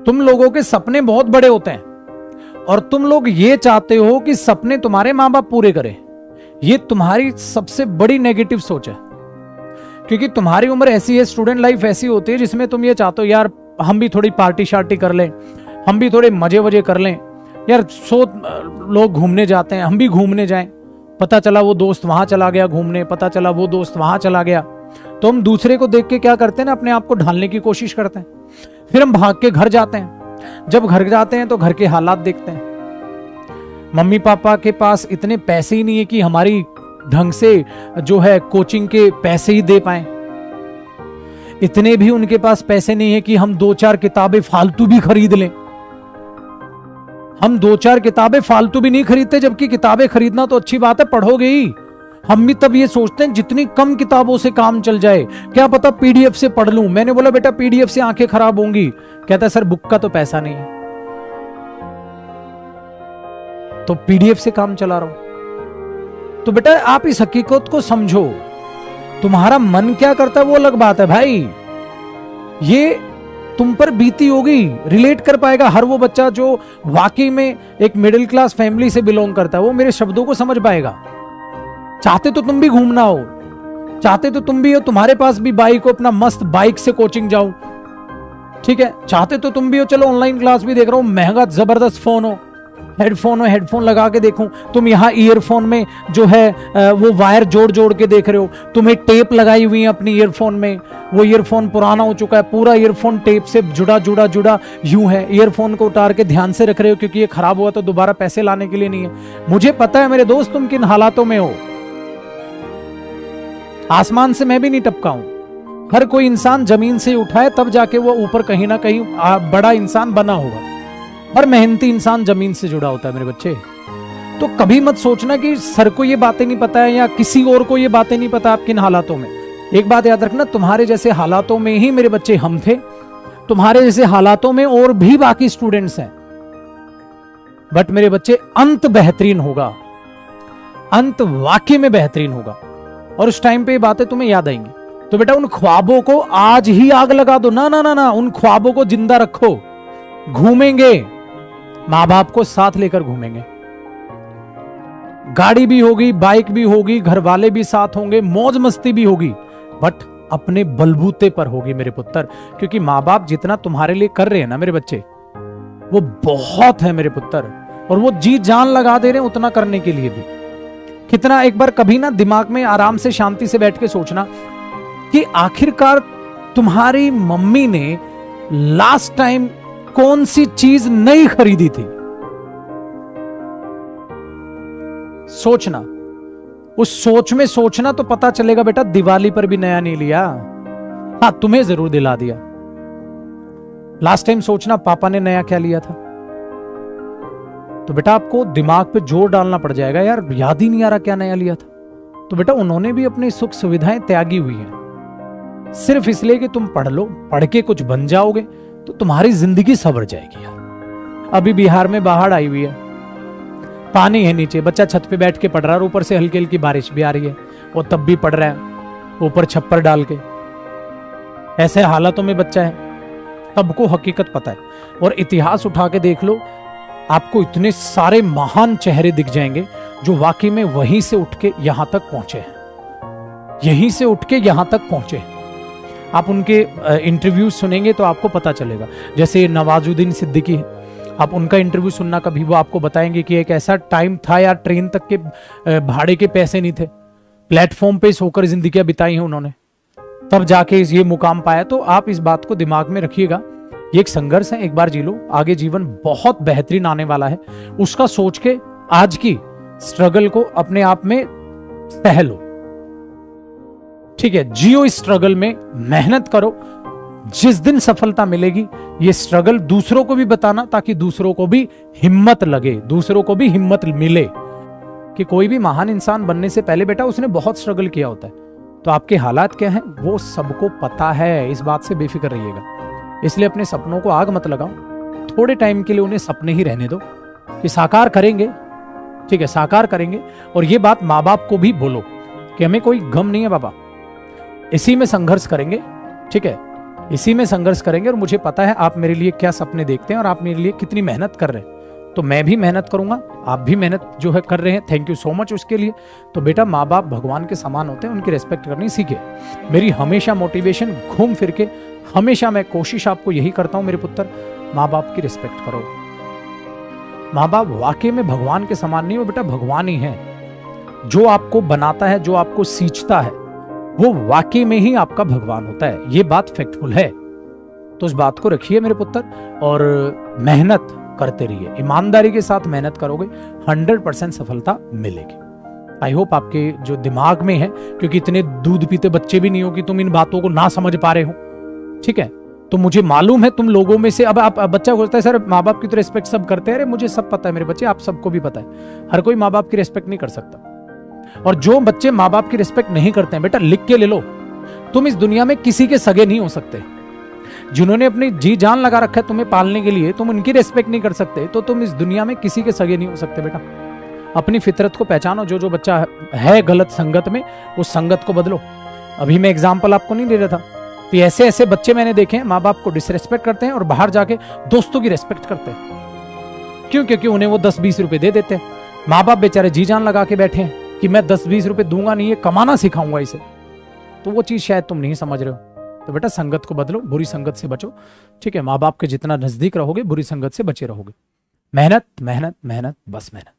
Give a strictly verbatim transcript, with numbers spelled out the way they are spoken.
तुम लोगों के सपने बहुत बड़े होते हैं और तुम लोग ये चाहते हो कि सपने तुम्हारे माँ बाप पूरे करें। ये तुम्हारी सबसे बड़ी नेगेटिव सोच है, क्योंकि तुम्हारी उम्र ऐसी है, स्टूडेंट लाइफ ऐसी होती है जिसमें तुम ये चाहते हो यार हम भी थोड़ी पार्टी शार्टी कर लें, हम भी थोड़े मजे वजे कर लें, यार सो लोग घूमने जाते हैं हम भी घूमने जाएं, पता चला वो दोस्त वहां चला गया घूमने, पता चला वो दोस्त वहां चला गया। तो हम दूसरे को देख के क्या करते हैं ना, अपने आप को ढालने की कोशिश करते हैं। फिर हम भाग के घर जाते हैं, जब घर जाते हैं तो घर के हालात देखते हैं। मम्मी पापा के पास इतने पैसे ही नहीं है कि हमारी ढंग से जो है कोचिंग के पैसे ही दे पाए, इतने भी उनके पास पैसे नहीं है कि हम दो चार किताबें फालतू भी खरीद लें। हम दो चार किताबें फालतू भी नहीं खरीदते, जबकि किताबें खरीदना तो अच्छी बात है, पढ़ोगे ही। हम भी तब ये सोचते हैं जितनी कम किताबों से काम चल जाए, क्या पता पीडीएफ से पढ़ लूं। मैंने बोला बेटा पीडीएफ से आंखें खराब होंगी। कहता है सर बुक का तो पैसा नहीं है, तो पीडीएफ से काम चला रहा हूं। तो बेटा आप इस हकीकत को समझो, तुम्हारा मन क्या करता है वो अलग बात है भाई, ये तुम पर बीती होगी, रिलेट कर पाएगा हर वो बच्चा जो वाकई में एक मिडिल क्लास फैमिली से बिलोंग करता है, वो मेरे शब्दों को समझ पाएगा। चाहते तो तुम भी घूमना हो, चाहते तो तुम भी हो, तुम्हारे पास भी बाइक हो, अपना मस्त बाइक से कोचिंग जाओ, ठीक है। चाहते तो तुम भी हो, चलो ऑनलाइन क्लास भी देख रहा हूं, महंगा जबरदस्त फोन हो, हेडफोन हो, हेडफोन लगा के देखूं। तुम यहाँ ईयरफोन में जो है वो वायर जोड़ जोड़ के देख रहे हो, तुम्हें टेप लगाई हुई है अपनी ईयरफोन में, वो ईयरफोन पुराना हो चुका है, पूरा ईयरफोन टेप से जुड़ा जुड़ा जुड़ा यूं है। ईयरफोन को उतार के ध्यान से रख रहे हो क्योंकि ये खराब हुआ तो दोबारा पैसे लाने के लिए नहीं है। मुझे पता है मेरे दोस्त तुम किन हालातों में हो, आसमान से मैं भी नहीं टपका हूं। हर कोई इंसान जमीन से उठा है तब जाके वो ऊपर कहीं ना कहीं बड़ा इंसान बना होगा। हर मेहनती इंसान जमीन से जुड़ा होता है मेरे बच्चे। तो कभी मत सोचना कि सर को ये बातें नहीं पता है या किसी और को ये बातें नहीं पता आप किन हालातों में। एक बात याद रखना, तुम्हारे जैसे हालातों में ही मेरे बच्चे हम थे, तुम्हारे जैसे हालातों में और भी बाकी स्टूडेंट्स हैं, बट मेरे बच्चे अंत बेहतरीन होगा, अंत वाकई में बेहतरीन होगा और उस टाइम पे ये बातें तुम्हें याद आएंगी। तो बेटा उन ख्वाबों को आज ही आग लगा दो, ना ना ना ना, उन ख्वाबों को जिंदा रखो। घूमेंगे, मां बाप को साथ लेकर घूमेंगे, गाड़ी भी होगी, बाइक भी होगी, घर वाले भी साथ होंगे, मौज मस्ती भी होगी, बट अपने बलबूते पर होगी मेरे पुत्र। क्योंकि मां बाप जितना तुम्हारे लिए कर रहे हैं ना मेरे बच्चे, वो बहुत है मेरे पुत्र, और वो जी जान लगा दे रहे हैं उतना करने के लिए भी। कितना, एक बार कभी ना दिमाग में आराम से शांति से बैठ के सोचना कि आखिरकार तुम्हारी मम्मी ने लास्ट टाइम कौन सी चीज नई खरीदी थी। सोचना, उस सोच में सोचना तो पता चलेगा बेटा, दिवाली पर भी नया नहीं लिया, हाँ तुम्हें जरूर दिला दिया। लास्ट टाइम सोचना पापा ने नया क्या लिया था। तो बेटा आपको दिमाग पे जोर डालना पड़ जाएगा, यार याद ही नहीं आ रहा क्या नया लिया था। तो बेटा उन्होंने भी अपनी सुख सुविधाएं त्यागी हुई हैं, सिर्फ इसलिए कि तुम पढ़ लो, पढ़ के कुछ बन जाओगे तो तुम्हारी जिंदगी संवर जाएगी यार। अभी बिहार में बाढ़ आई हुई है, पानी है नीचे, बच्चा छत पे बैठ के पढ़ रहा है, ऊपर से हल्की हल्की बारिश भी आ रही है, वो तब भी पढ़ रहा है ऊपर छप्पर डाल के। ऐसे हालातों में बच्चा है, तब को हकीकत पता है। और इतिहास उठा के देख लो, आपको इतने सारे महान चेहरे दिख जाएंगे जो वाकई में वहीं से उठ के यहां तक पहुंचे हैं, यहीं से उठ के यहां तक पहुंचे हैं। आप उनके इंटरव्यू सुनेंगे तो आपको पता चलेगा। जैसे नवाजुद्दीन सिद्दीकी है, आप उनका इंटरव्यू सुनना कभी, वो आपको बताएंगे कि एक ऐसा टाइम था यार ट्रेन तक के भाड़े के पैसे नहीं थे, प्लेटफॉर्म पे सोकर जिंदगियां बिताई हैं उन्होंने, तब जाके ये मुकाम पाया। तो आप इस बात को दिमाग में रखिएगा, ये एक संघर्ष है, एक बार जी लो, आगे जीवन बहुत बेहतरीन आने वाला है। उसका सोच के आज की स्ट्रगल को अपने आप में सह लो, ठीक है, जियो इस स्ट्रगल में, मेहनत करो। जिस दिन सफलता मिलेगी ये स्ट्रगल दूसरों को भी बताना, ताकि दूसरों को भी हिम्मत लगे, दूसरों को भी हिम्मत मिले कि कोई भी महान इंसान बनने से पहले बेटा उसने बहुत स्ट्रगल किया होता है। तो आपके हालात क्या हैं वो सबको पता है, इस बात से बेफिक्र रहिएगा। इसलिए अपने सपनों को आग मत लगाओ, थोड़े टाइम के लिए उन्हें सपने ही रहने दो कि साकार करेंगे, ठीक है, साकार करेंगे। और ये बात माँ बाप को भी बोलो कि हमें कोई गम नहीं है बाबा, इसी में संघर्ष करेंगे, ठीक है, इसी में संघर्ष करेंगे। और मुझे पता है आप मेरे लिए क्या सपने देखते हैं और आप मेरे लिए कितनी मेहनत कर रहे हैं, तो मैं भी मेहनत करूंगा, आप भी मेहनत जो है कर रहे हैं, थैंक यू सो मच उसके लिए। तो बेटा माँ बाप भगवान के समान होते हैं, उनकी रिस्पेक्ट करनी सीखे। मेरी हमेशा मोटिवेशन घूम फिर के हमेशा मैं कोशिश आपको यही करता हूं मेरे पुत्र, माँ बाप की रिस्पेक्ट करो। माँ बाप वाकई में भगवान के समान नहीं, वो बेटा भगवान ही है। जो आपको बनाता है, जो आपको सींचता है, वो वाकई में ही आपका भगवान होता है। ये बात फैक्टफुल है। तो इस बात को रखिए मेरे पुत्र, और मेहनत करते रहिए। ईमानदारी के साथ मेहनत करोगे, हंड्रेड परसेंट सफलता मिलेगी। आई होप आपके जो दिमाग में है, क्योंकि इतने दूध पीते बच्चे भी नहीं हो कि तुम इन बातों को ना समझ पा रहे हो, ठीक है। तो मुझे मालूम है तुम लोगों में से, अब आप बच्चा बोलता है सर माँ बाप की तो रिस्पेक्ट सब करते हैं। अरे मुझे सब पता है मेरे बच्चे, आप सबको भी पता है, हर कोई माँ बाप की रिस्पेक्ट नहीं कर सकता। और जो बच्चे माँ बाप की रिस्पेक्ट नहीं करते हैं, बेटा लिख के ले लो, तुम इस दुनिया में किसी के सगे नहीं हो सकते। जिन्होंने अपनी जी जान लगा रखा है तुम्हें पालने के लिए, तुम उनकी रिस्पेक्ट नहीं कर सकते, तो तुम इस दुनिया में किसी के सगे नहीं हो सकते। बेटा अपनी फितरत को पहचानो। जो जो बच्चा है गलत संगत में, उस संगत को बदलो। अभी मैं एग्जाम्पल आपको नहीं दे रहा था, तो ऐसे ऐसे बच्चे मैंने देखे हैं माँ बाप को डिसरेस्पेक्ट करते हैं और बाहर जाके दोस्तों की रेस्पेक्ट करते हैं। क्यों? क्योंकि उन्हें वो दस बीस रुपए दे देते हैं। माँ बाप बेचारे जी जान लगा के बैठे हैं कि मैं दस बीस रुपए दूंगा नहीं, ये कमाना सिखाऊंगा इसे। तो वो चीज शायद तुम नहीं समझ रहे हो। तो बेटा संगत को बदलो, बुरी संगत से बचो, ठीक है। माँ बाप के जितना नजदीक रहोगे, बुरी संगत से बचे रहोगे। मेहनत मेहनत मेहनत, बस मेहनत।